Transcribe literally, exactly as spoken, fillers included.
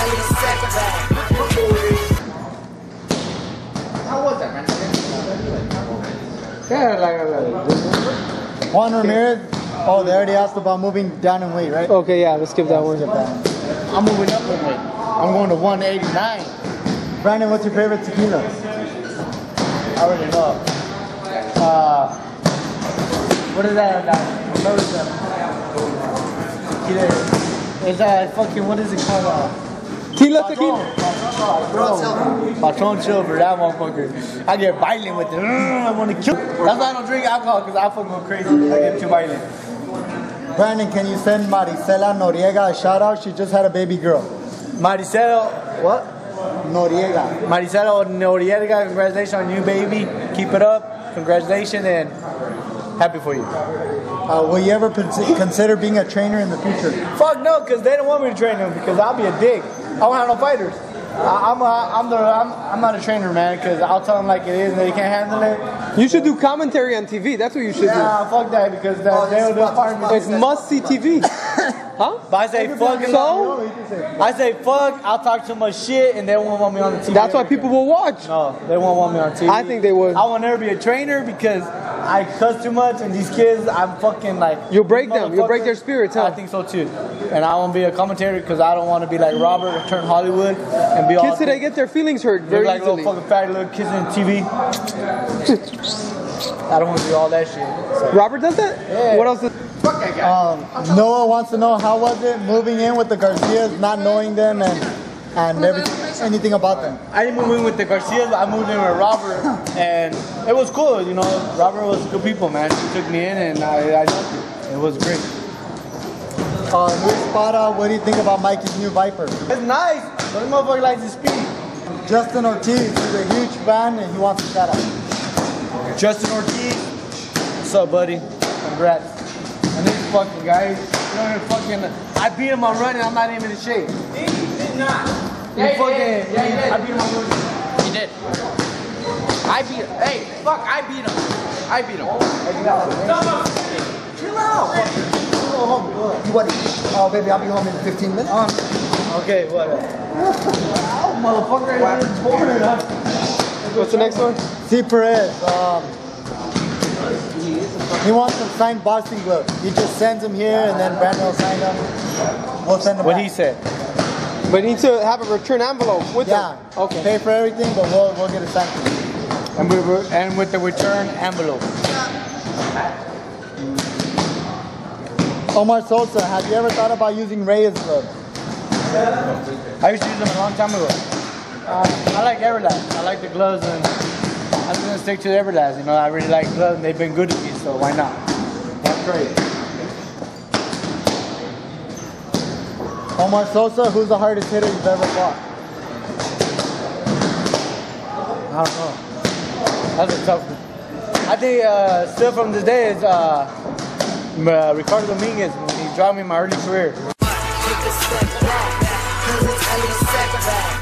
How was that, man? Yeah, like, like Juan Ramirez. Oh, they already asked about moving down in weight, right? okay, yeah, let's skip that one. I'm moving up in weight. I'm going to one eighty-nine. Brandon, what's your favorite tequila? I already know. Uh, what is that? that what is that? Tequila. Is that fucking, what is it called? Uh, Tequila, tequila. Bro, Patron Silver, that motherfucker. I get violent with it. I want to kill. That's why I don't drink alcohol, because I fucking go crazy. I get too violent. Brandon, can you send Maricela Noriega a shout out? She just had a baby girl. Maricela, what? Noriega. Maricela Noriega, congratulations on you, baby. Keep it up. Congratulations and happy for you. Uh, will you ever consider being a trainer in the future? Fuck no, because they don't want me to train them because I'll be a dick. I don't have no fighters. I, I'm, a, I'm, the, I'm, I'm not a trainer, man, because I'll tell them like it is and they can't handle it. You should do commentary on T V. That's what you should yeah, do. Nah, fuck that, because that, oh, they'll, they'll fire me. It's must-see T V. Huh? But I say fuck. So? I say fuck, I'll talk too much shit and they won't want me on the T V. That's why people will watch. No, they won't want me on T V. I think they would. I will never be a trainer because I cuss too much and these kids, I'm fucking like... You'll break them. You'll break their spirits, huh? I think so too. And I won't be a commentator because I don't want to be like Robert or turn Hollywood and be all... Kids today get their feelings hurt very like easily. Little fucking fat little kids on T V. I don't want to do all that shit. So. Robert does that? Yeah. What else does... Fuck that guy. Um, Noah wants to know, how was it moving in with the Garcias, not knowing them and and everything, anything about them? I didn't move in with the Garcias, I moved in with Robert, and it was cool, you know. Robert was good people, man. He took me in, and I, I loved it. It was great. Uh, Luis Parra, what do you think about Mikey's new Viper? It's nice, but the motherfucker likes to speed. Justin Ortiz, he's a huge fan, and he wants a shout out. Justin Ortiz, what's up, buddy? Congrats. And this fucking guy, you don't even fucking, I beat him on running, I'm not even in shape. He did not. You Yeah, fucking, he did. Yeah, he did. I beat him on running. He did. I beat him. Hey, fuck, I beat him. I beat him. Chill out. You what? Oh, baby, I'll be home in fifteen minutes. Um, okay, whatever. Oh, motherfucker, I didn't torn it up. What's the next one? C. Perez, um, he wants some signed boxing gloves. He just sends them here, and then Brandon will sign them. We'll send them What back. he said. But you need to have a return envelope with Yeah. them. Okay. Pay for everything, but we'll, we'll get it signed for you. And, we were, and with the return envelope. Omar Sosa, have you ever thought about using Reyes gloves? I used to use them a long time ago. Uh, I like Everlast. I like the gloves, and I'm gonna stick to Everlast. You know, I really like gloves, and they've been good to me, so why not? That's great. Omar Sosa, who's the hardest hitter you've ever fought? I don't know. That's a tough one. I think uh, still from this day is uh, uh, Ricardo Dominguez when he dropped me in my early career. Take a step back, 'cause it's only a setback.